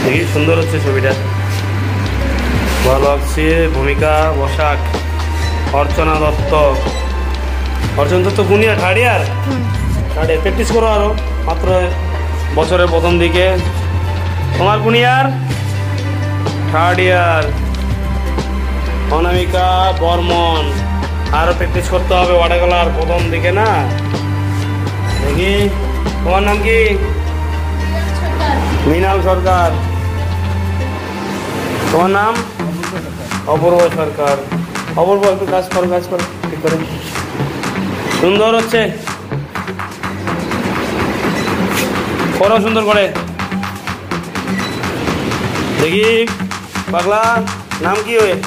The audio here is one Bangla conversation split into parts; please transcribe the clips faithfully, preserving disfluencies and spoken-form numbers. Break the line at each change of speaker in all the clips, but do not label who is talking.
দেখি সুন্দর হচ্ছে ছবিটা, ভালো লাগছে। ভূমিকা বসাক, অর্চনা দত্ত। অর্চনা দত্ত গুনিয়া third year, third year practice করো আরো, মাত্র বছরের প্রথম দিকে। তোমার কোন ইয়ার? থার্ড ইয়ার। অনামিকা বর্মন, আরো প্র্যাকটিস করতে হবে ওয়াটার কালার প্রথম দিকে না। দেখি তোমার নাম কি? মৃণাল সরকার। তোমার নাম? অপূর্ব সরকার। অপূর্ব একটু কাজ করো, কাজ করো ঠিক করে। সুন্দর হচ্ছে, করো সুন্দর করে। দেখি পাগলা নাম কি? হয়ে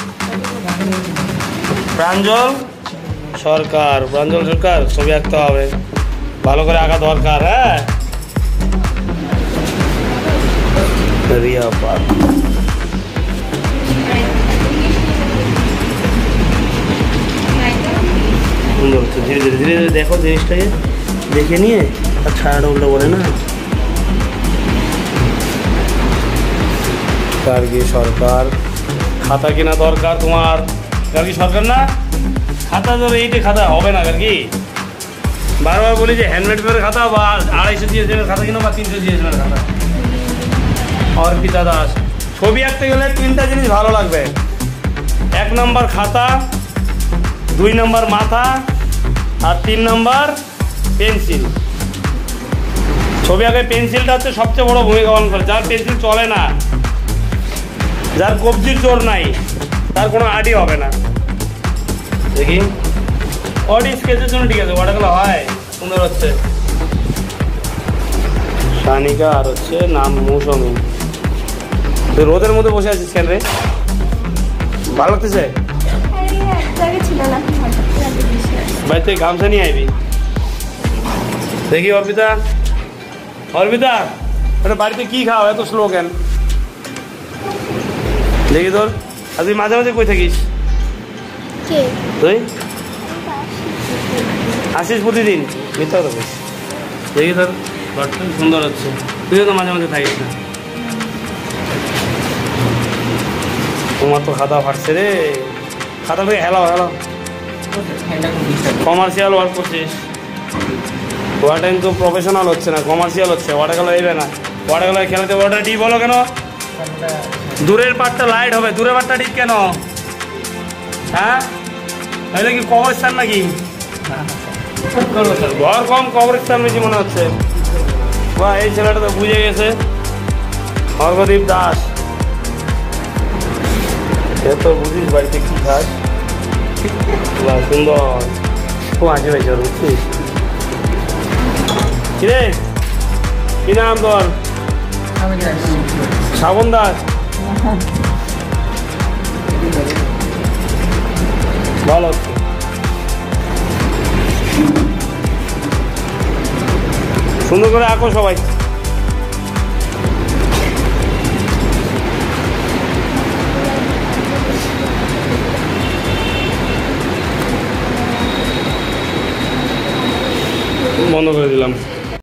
প্রাঞ্জল সরকার। প্রাঞ্জল সরকার ছবি আঁকতে হবে, ভালো করে আঁকা দরকার। হ্যাঁ, রিয়া পাল। সুন্দর হচ্ছে, ধীরে ধীরে ধীরে ধীরে দেখো জিনিসটাকে, দেখে নিয়ে আর ছায়াটা উল্টো বলে না। গার্গী সরকার। খাতা কেনা দরকার তোমার। গার্গী সরকার না, খাতা ধরো এইটা খাতা হবে না গার্গী। বারবার বলি যে হ্যান্ডমেড পেপারের খাতা বা আড়াইশো জিএসএমের খাতা কিনো বা তিনশো জিএসএমের খাতা। অর্পিতা দাস। ছবি আঁকতে গেলে তিনটা জিনিস ভালো লাগবে। এক নম্বর খাতা, দুই নম্বর মাথা, আর তিন নম্বর পেন্সিল। ছবি আঁকে পেন্সিলটা হচ্ছে সবচেয়ে বড় ভূমিকা পালন করে। যার পেন্সিল চলে না, যার কবজির জোর নাই, তার কোনো আর্টই হবে না। দেখি অডি স্কেচের জন্য ঠিক আছে, ওয়াটারগুলো হয় সুন্দর হচ্ছে। সানিকা আর হচ্ছে নাম মৌসুমি। তুই রোদের মধ্যে বসে আছিস কেন রে? ভালো লাগতেছে? ভাই তুই গামছা নিয়ে আইবি। দেখি অর্পিতা, অর্পিতা এটা বাড়িতে কি খাও এত স্লো কেন? দেখি তোর, আর তুই মাঝে মাঝে কই থাকিস? তুই আসিস প্রতিদিন? মিথ্যা কথা বলিস। দেখি তোর ঘরটা সুন্দর হচ্ছে, তুইও তো মাঝে মাঝে থাকিস না। তোমার তো খাতা ফাটছে রে, খাতা থেকে হেলাও হেলাও। কমার্শিয়াল ওয়ার্ক করছিস, ওয়াটার টাইম তো প্রফেশনাল হচ্ছে না, কমার্শিয়াল হচ্ছে। ওয়াটার কালার এইবে না, ওয়াটার কালার খেলাতে ওয়াটার ডি বলো কেন? দূরের পাটটা লাইট হবে, দূরের পাটটা ঠিক কেন? হ্যাঁ, তাহলে কি কবরস্থান নাকি? ঘর কম কবরস্থান বেশি মনে হচ্ছে। বা এই ছেলেটা তো বুঝে গেছে। অর্ঘদীপ দাস, এ তো বুঝিস বাড়িতে কি খাস। সুন্দর, খুব হাসি পাইছে ওর, বুঝছিস? কিরে কি নাম তোর? শ্রাবণ দাস। ভালো হচ্ছে, সুন্দর করে আঁকো সবাই। বন্ধ করে দিলাম।